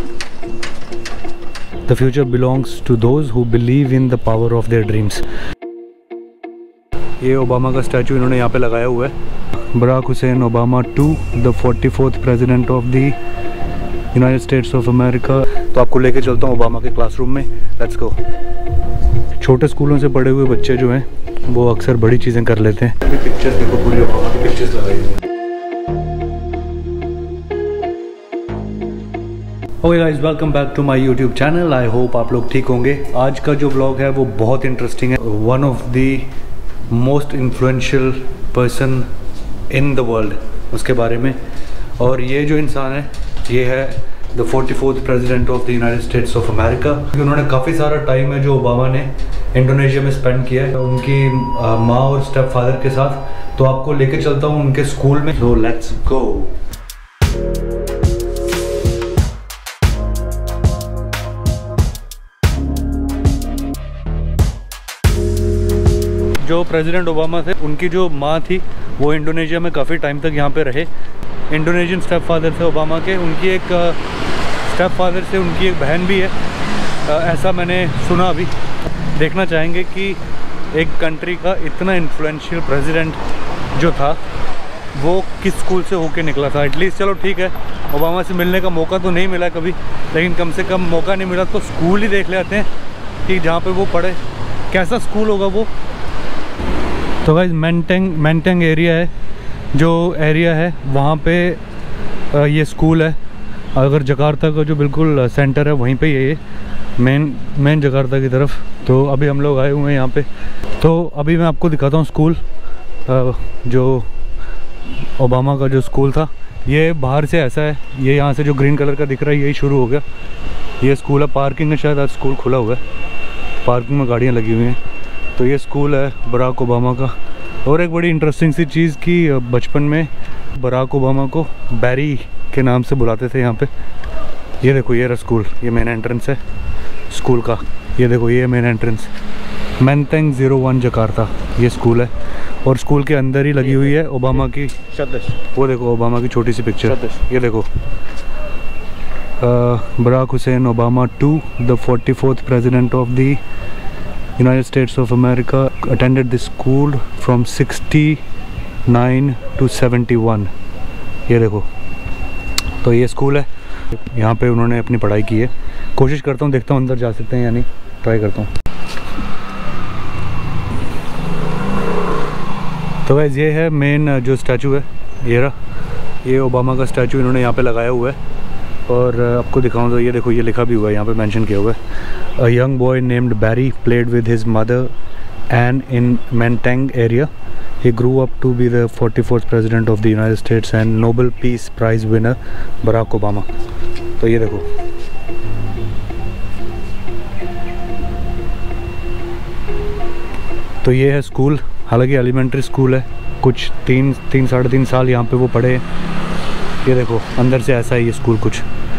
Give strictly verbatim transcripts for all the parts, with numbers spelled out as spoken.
The future belongs to those who believe in the power of their dreams. ये Obama का statue इन्होंने यहाँ पे लगाया हुआ है। Barack Hussein Obama to the forty fourth president of the United States of America. तो आपको लेके चलता हूँ ओबामा के क्लासरूम में। Let's go. छोटे स्कूलों से पढ़े हुए बच्चे जो हैं वो अक्सर बड़ी चीज़ें कर लेते हैं। अभी पिक्चर्स देखो, पूरी ओबामा की पिक्चर्स लगाई हुई हैं। Okay guys, welcome back to my YouTube channel. I hope आप लोग ठीक होंगे। आज का जो ब्लॉग है वो बहुत इंटरेस्टिंग है। One of the most influential person in the world, उसके बारे में। और ये जो इंसान है ये है the forty fourth president of the United States of America. उन्होंने काफ़ी सारा टाइम है जो ओबामा ने इंडोनेशिया में स्पेंड किया है उनकी माँ और स्टेप फादर के साथ। तो आपको लेके चलता हूँ उनके स्कूल में। तो लेट्स गो। जो प्रेसिडेंट ओबामा थे उनकी जो माँ थी वो इंडोनेशिया में काफ़ी टाइम तक यहाँ पे रहे। इंडोनेशियन स्टेप फादर थे ओबामा के। उनकी एक स्टेप फादर से उनकी एक बहन भी है, ऐसा मैंने सुना। अभी देखना चाहेंगे कि एक कंट्री का इतना इन्फ्लुएंशियल प्रेसिडेंट जो था वो किस स्कूल से होके निकला था। एटलीस्ट चलो ठीक है, ओबामा से मिलने का मौका तो नहीं मिला कभी, लेकिन कम से कम मौका नहीं मिला तो स्कूल ही देख ले आते हैं कि जहाँ पे वो पढ़े कैसा स्कूल होगा वो। तो गाइस मेंटेंग मेंटेंग एरिया है, जो एरिया है वहाँ पे ये स्कूल है। अगर जकार्ता का जो बिल्कुल सेंटर है वहीं पे ये मेन मेन जकार्ता की तरफ। तो अभी हम लोग आए हुए हैं यहाँ पे। तो अभी मैं आपको दिखाता हूँ स्कूल, जो ओबामा का जो स्कूल था। ये बाहर से ऐसा है, ये यहाँ से जो ग्रीन कलर का दिख रहा है यही शुरू हो गया। ये स्कूल है, पार्किंग है, शायद आज स्कूल खुला हुआ है, पार्किंग में गाड़ियाँ लगी हुई हैं। तो ये स्कूल है बराक ओबामा का। और एक बड़ी इंटरेस्टिंग सी चीज़ कि बचपन में बराक ओबामा को बैरी के नाम से बुलाते थे यहाँ पे। ये देखो ये रहा स्कूल, ये मेन एंट्रेंस है स्कूल का। ये देखो ये main entrance, Menteng zero one Jakarta ये स्कूल है। और स्कूल के अंदर ही लगी हुई है ओबामा की, वो देखो ओबामा की छोटी सी पिक्चर। ये देखो Barack Hussein Obama to the forty fourth president of the United States of America attended the school from sixty-nine to seventy-one। ये देखो, तो ये स्कूल है, यहाँ पे उन्होंने अपनी पढ़ाई की है। कोशिश करता हूँ, देखता हूँ अंदर जा सकते हैं या नहीं, ट्राई करता हूँ। तो गाइस ये है मेन जो स्टैचू है, ये रहा, ये ओबामा का स्टैचू इन्होंने यहाँ पे लगाया हुआ है। और आपको दिखाऊं तो ये देखो ये लिखा भी हुआ है, यहाँ पे मेंशन किया हुआ है। A young boy named Barry played with his mother and in Menteng area. He grew up to be the forty fourth president of the United States and Nobel peace prize winner Barack Obama. तो ये देखो, तो ये है school. हालांकि elementary school है, कुछ तीन तीन साढ़े तीन साल यहाँ पे वो पढ़े। ये देखो अंदर से ऐसा है ये स्कूल, कुछ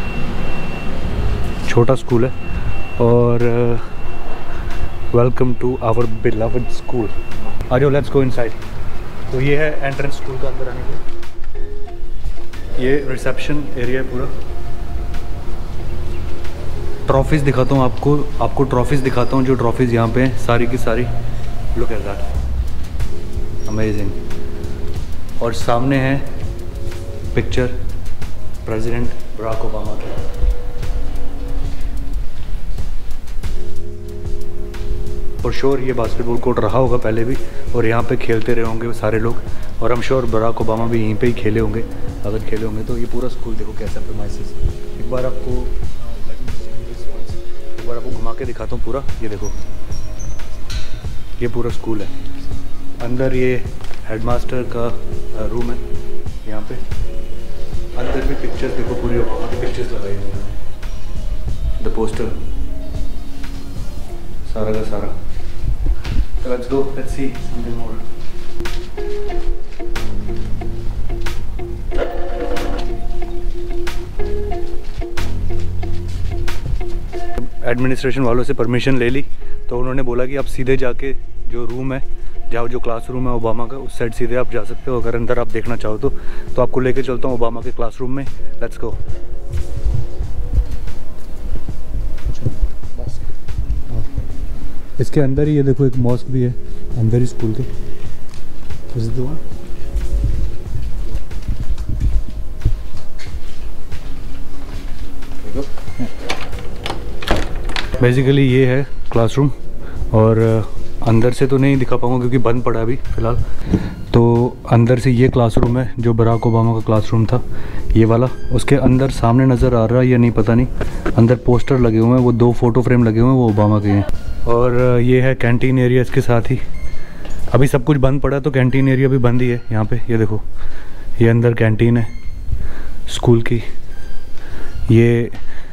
छोटा स्कूल है। और welcome to our beloved school. आ जाओ, लेट्स गो इनसाइड। तो ये है एंट्रेंस स्कूल का अंदर आने के। ये रिसेप्शन एरिया है पूरा। ट्रॉफीज़ दिखाता हूँ आपको आपको ट्रॉफीज़ दिखाता हूँ जो ट्रॉफीज़ यहाँ पे हैं सारी की सारी। Look at that, amazing. और सामने है पिक्चर प्रेसिडेंट बराक ओबामा की। और श्योर ये बास्केटबॉल कोर्ट रहा होगा पहले भी, और यहाँ पे खेलते रहे होंगे सारे लोग। और हम श्योर बराक ओबामा भी यहीं पे ही खेले होंगे, अगर खेले होंगे तो। ये पूरा स्कूल देखो कैसा प्रीमाइसेस। एक बार आपको एक बार आपको घुमा के दिखाता हूँ पूरा। ये देखो ये पूरा स्कूल है। अंदर ये हेडमास्टर का रूम है यहाँ पे। अंदर भी पिक्चर्स देखो, पूरी ओबामा की पिक्चर्स लगाई हुई हैं, द पोस्टर सारा का सारा। So let's go, let's see something more. Administration वालों से परमिशन ले ली तो उन्होंने बोला कि आप सीधे जाके जो रूम है, जहाँ जो क्लासरूम है ओबामा का, उस साइड सीधे आप जा सकते हो अगर अंदर आप देखना चाहो तो। तो आपको लेके चलता हूँ ओबामा के क्लासरूम में। Let's go. इसके अंदर ही ये देखो एक मॉस्क भी है अंदर ही स्कूल के। इस दो बेसिकली ये है क्लासरूम, और अंदर से तो नहीं दिखा पाऊंगा क्योंकि बंद पड़ा अभी फ़िलहाल। तो अंदर से ये क्लासरूम है जो बराक ओबामा का क्लासरूम था, ये वाला। उसके अंदर सामने नज़र आ रहा है या नहीं पता नहीं, अंदर पोस्टर लगे हुए हैं, वो दो फ़ोटो फ्रेम लगे हुए हैं, वो ओबामा के हैं। और ये है कैंटीन एरिया इसके साथ ही। अभी सब कुछ बंद पड़ा है तो कैंटीन एरिया भी बंद ही है यहाँ पे। ये देखो, ये अंदर कैंटीन है स्कूल की, ये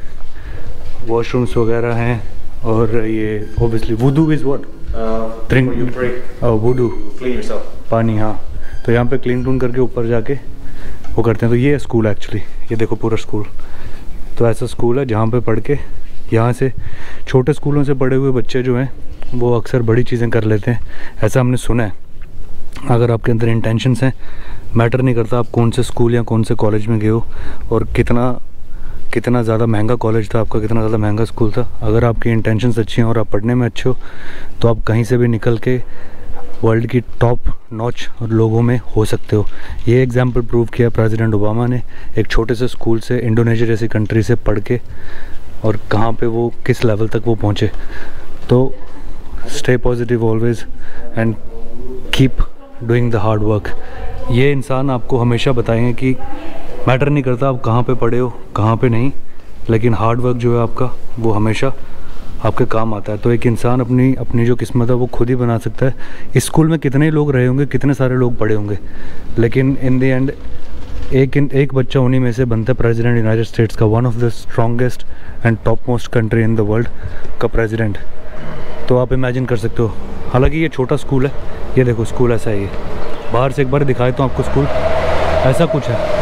वॉशरूम्स वगैरह हैं, और ये ओबियसली वुडू is what drink you break वुडू क्लीन योरसेल्फ, पानी। हाँ, तो यहाँ पे क्लीन टून करके ऊपर जाके वो करते हैं। तो ये है स्कूल एक्चुअली, ये देखो पूरा स्कूल। तो ऐसा स्कूल है जहाँ पे पढ़ के, यहाँ से छोटे स्कूलों से पढ़े हुए बच्चे जो हैं वो अक्सर बड़ी चीज़ें कर लेते हैं, ऐसा हमने सुना है। अगर आपके अंदर इंटेंशंस हैं, मैटर नहीं करता आप कौन से स्कूल या कौन से कॉलेज में गए हो और कितना कितना ज़्यादा महंगा कॉलेज था आपका, कितना ज़्यादा महंगा स्कूल था। अगर आपकी इंटेंशंस अच्छी हैं और आप पढ़ने में अच्छे हो तो आप कहीं से भी निकल के वर्ल्ड की टॉप नॉच लोगों में हो सकते हो। ये एग्जाम्पल प्रूव किया प्रेसिडेंट ओबामा ने, एक छोटे से स्कूल से, इंडोनेशिया जैसी कंट्री से पढ़ के, और कहाँ पे वो किस लेवल तक वो पहुँचे। तो stay positive always and keep doing the hard work. ये इंसान आपको हमेशा बताएंगे कि मैटर नहीं करता आप कहाँ पे पढ़े हो, कहाँ पे नहीं, लेकिन हार्ड वर्क जो है आपका वो हमेशा आपके काम आता है। तो एक इंसान अपनी अपनी जो किस्मत है वो खुद ही बना सकता है। इस स्कूल में कितने लोग रहे होंगे, कितने सारे लोग पढ़े होंगे, लेकिन इन द एंड एक एक बच्चा उन्हीं में से बनता है प्रेसिडेंट यूनाइटेड स्टेट्स का, one of the strongest and top most country in the world का प्रेसिडेंट। तो आप इमेजिन कर सकते हो। हालांकि ये छोटा स्कूल है, ये देखो स्कूल ऐसा है। ये बाहर से एक बार दिखाए तो आपको स्कूल ऐसा कुछ है।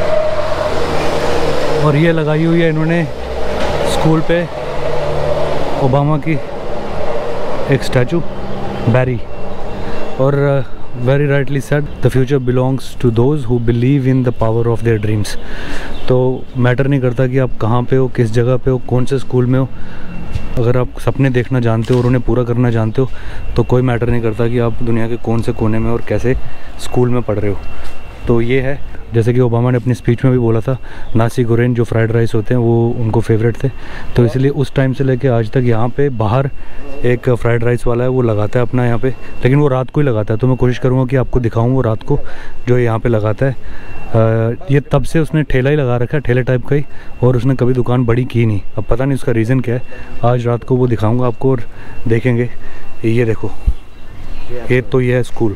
और ये लगाई हुई है इन्होंने स्कूल पे ओबामा की एक स्टैचू, बैरी। और very rightly said, the future belongs to those who believe in the power of their dreams. तो मैटर नहीं करता कि आप कहाँ पे हो, किस जगह पे हो, कौन से स्कूल में हो। अगर आप सपने देखना जानते हो और उन्हें पूरा करना जानते हो तो कोई मैटर नहीं करता कि आप दुनिया के कौन से कोने में और कैसे स्कूल में पढ़ रहे हो। तो ये है, जैसे कि ओबामा ने अपनी स्पीच में भी बोला था, नासी गोरेन जो फ्राइड राइस होते हैं वो उनको फेवरेट थे। तो इसलिए उस टाइम से लेके आज तक यहाँ पे बाहर एक फ्राइड राइस वाला है, वो लगाता है अपना यहाँ पे, लेकिन वो रात को ही लगाता है। तो मैं कोशिश करूँगा कि आपको दिखाऊँ वो रात को जो यहाँ पे लगाता है। आ, ये तब से उसने ठेला ही लगा रखा है, ठेले टाइप का ही, और उसने कभी दुकान बड़ी की नहीं। अब पता नहीं उसका रीज़न क्या है, आज रात को वो दिखाऊँगा आपको और देखेंगे। ये देखो, ये तो ये है स्कूल।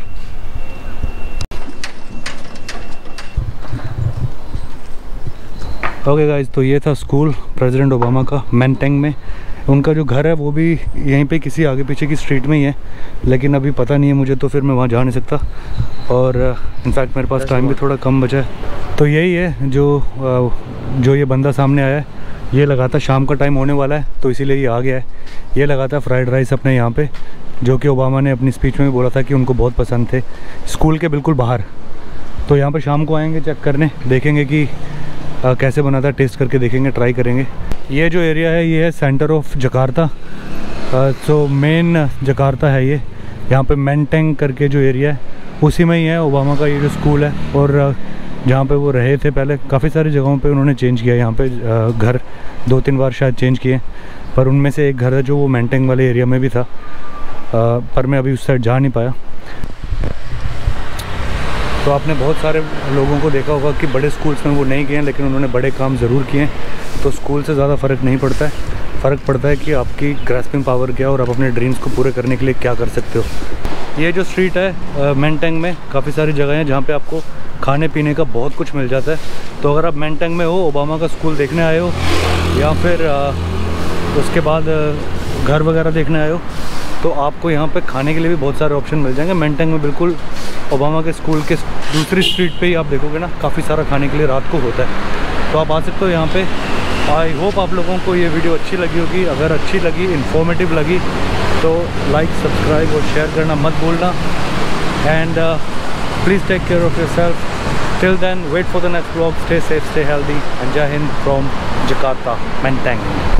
ओके गाइज, तो ये था स्कूल प्रेसिडेंट ओबामा का मैनटेंग में। उनका जो घर है वो भी यहीं पे किसी आगे पीछे की स्ट्रीट में ही है, लेकिन अभी पता नहीं है मुझे, तो फिर मैं वहाँ जा नहीं सकता। और इनफैक्ट मेरे पास टाइम भी थोड़ा कम बचा है। तो यही है जो जो ये बंदा सामने आया है, ये लगाता शाम का टाइम होने वाला है तो इसीलिए ये आ गया है। ये लगाता फ्राइड राइस अपने यहाँ पे, जो कि ओबामा ने अपनी स्पीच में भी बोला था कि उनको बहुत पसंद थे, स्कूल के बिल्कुल बाहर। तो यहाँ पर शाम को आएँगे चेक करने, देखेंगे कि आ, कैसे बनाता है, टेस्ट करके देखेंगे, ट्राई करेंगे। ये जो एरिया है ये है centre of Jakarta. So main Jakarta है ये, यहाँ पे मेंटेंग करके जो एरिया है उसी में ही है ओबामा का ये जो स्कूल है। और जहाँ पे वो रहे थे पहले, काफ़ी सारी जगहों पे उन्होंने चेंज किया। यहाँ पे घर दो तीन बार शायद चेंज किए, पर उनमें से एक घर है जो वो मेंटेंग वाले एरिया में भी था, आ, पर मैं अभी उस साइड जा नहीं पाया। तो आपने बहुत सारे लोगों को देखा होगा कि बड़े स्कूल्स में वो नहीं गए हैं, लेकिन उन्होंने बड़े काम ज़रूर किए हैं। तो स्कूल से ज़्यादा फ़र्क नहीं पड़ता है, फ़र्क पड़ता है कि आपकी ग्रास्पिंग पावर क्या है और आप अपने ड्रीम्स को पूरे करने के लिए क्या कर सकते हो। ये जो स्ट्रीट है मेंटेंग में काफ़ी सारी जगह हैं जहाँ पे आपको खाने पीने का बहुत कुछ मिल जाता है। तो अगर आप मेंटेंग में हो, ओबामा का स्कूल देखने आए हो, या फिर आ, उसके बाद घर वगैरह देखने आए हो, तो आपको यहाँ पे खाने के लिए भी बहुत सारे ऑप्शन मिल जाएंगे। मेंटेंग में बिल्कुल ओबामा के स्कूल के दूसरी स्ट्रीट पे ही आप देखोगे ना, काफ़ी सारा खाने के लिए रात को होता है। तो आप आ सकते हो यहाँ पे। आई होप आप लोगों को ये वीडियो अच्छी लगी होगी। अगर अच्छी लगी, इन्फॉर्मेटिव लगी, तो लाइक, सब्सक्राइब और शेयर करना मत भूलना। And please take care of yourself. Till then, wait for the next vlog. Stay safe, stay healthy, and जय हिंद फ्रॉम जकार्ता, मेंटेंग।